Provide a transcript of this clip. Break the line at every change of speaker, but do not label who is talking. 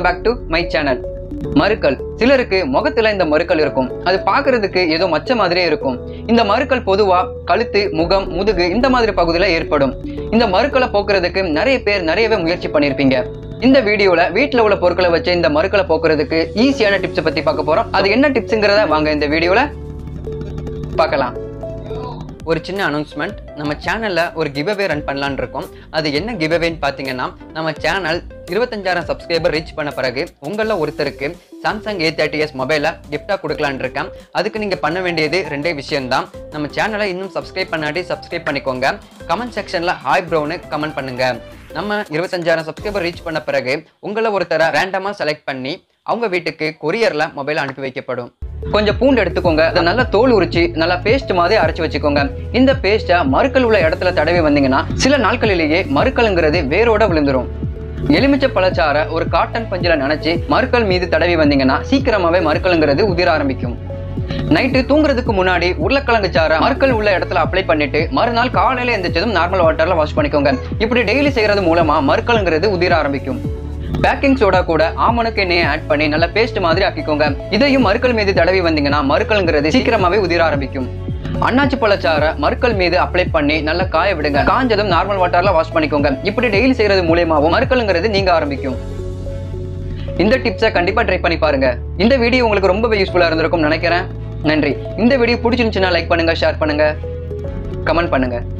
back to my channel. மருக்கள் சிலருக்கு முகத்துல இந்த மருக்கள் இருக்கும். அது பார்க்கிறதுக்கு ஏதோ மச்ச மாதிரியே இருக்கும். இந்த மருக்கள் பொதுவா கழுத்து, முகம், முதுகு இந்த மாதிரி பகுதியில ஏற்படும். இந்த மருக்களை போக்குறதுக்கு நிறைய பேர் நிறையவே முயற்சி பண்ணிருப்பீங்க. இந்த வீடியோல வீட்டுல உள்ள பொருட்களை வச்சு இந்த மருக்களை போக்குறதுக்கு ஈஸியான டிப்ஸ் பத்தி பார்க்க போறோம். அது என்ன டிப்ஸ்ங்கறத வாங்க இந்த வீடியோல பார்க்கலாம். ஒரு சின்ன அனௌன்ஸ்மெண்ட், நம்ம சேனல்ல ஒரு கிவ்அவே ரன் பண்ணலான்னு இருக்கோம். அது என்ன கிவ்அவேன்னு பார்த்தீங்கன்னா, நம்ம சேனல் 25,000 சப்ஸ்கிரைபர் ரீச் பண்ண பிறகு உங்களில் ஒருத்தருக்கு சாம்சங் A30s மொபைலை கிஃப்டாக கொடுக்கலான் இருக்கேன். அதுக்கு நீங்கள் பண்ண வேண்டியது ரெண்டே விஷயம்தான். நம்ம சேனலை இன்னும் சப்ஸ்கிரைப் பண்ணாட்டி சப்ஸ்கிரைப் பண்ணிக்கோங்க. கமெண்ட் செக்ஷனில் ஹாய் ப்ரோன்னு கமெண்ட் பண்ணுங்க. நம்ம 25,000 சப்ஸ்கிரைபர் ரீச் பண்ண பிறகு உங்களை ஒருத்தரை ரேண்டமாக செலக்ட் பண்ணி அவங்க வீட்டுக்கு கொரியரில் மொபைல் அனுப்பி வைக்கப்படும். கொஞ்சம் பூண்டு எடுத்துக்கோங்க. அதை நல்லா தோல் உரிச்சு நல்லா பேஸ்ட் மாதிரி அரைச்சு வச்சுக்கோங்க. இந்த பேஸ்ட்டை மருக்கள் உள்ள இடத்துல தடவி வந்தீங்கன்னா சில நாட்களிலேயே மருக்கள்ங்கிறது வேரோட விழுந்துரும். எலுமிச்சை பழச்சாரை ஒரு காட்டன் பஞ்சில நினைச்சு மருக்கள் மீது தடவி வந்தீங்கன்னா சீக்கிரமாவே மருக்கள்ங்கிறது உதிர ஆரம்பிக்கும். நைட்டு தூங்குறதுக்கு முன்னாடி உருளைக்கிழங்கு சாரை மருக்கள் உள்ள இடத்துல அப்ளை பண்ணிட்டு மறுநாள் காலையில எந்திரிச்சதும் நார்மல் வாட்டர்ல வாஷ் பண்ணிக்கோங்க. இப்படி டெய்லி செய்யறது மூலமா மருக்கள்ங்கிறது உதிர ஆரம்பிக்கும். பேக்கிங் சோடா கூட ஆமணக்கு எண்ணெயை ஆட் பண்ணி நல்லா பேஸ்ட் மாதிரி ஆக்கிக்கோங்க. இதையும் மருக்கள் மீது தடவி வந்தீங்கன்னா மருக்கள்ங்கிறது சீக்கிரமாவே உதிர ஆரம்பிக்கும். அன்னாச்சி பழச்சாரை மருக்கள் மீது அப்ளை பண்ணி நல்லா காய விடுங்க. காஞ்சதும் நார்மல் வாட்டர்ல வாஷ் பண்ணிக்கோங்க. இப்படி டெய்லி செய்யறது மூலமாவும் மருக்கள்ங்கிறது நீங்க ஆரம்பிக்கும். இந்த டிப்ஸை கண்டிப்பா ட்ரை பண்ணி பாருங்க. இந்த வீடியோ உங்களுக்கு ரொம்பவே யூஸ்ஃபுல்லா இருந்திருக்கும் நினைக்கிறேன். நன்றி. இந்த வீடியோ பிடிச்சிருந்துச்சுன்னா லைக் பண்ணுங்க, ஷேர் பண்ணுங்க, கமெண்ட் பண்ணுங்க.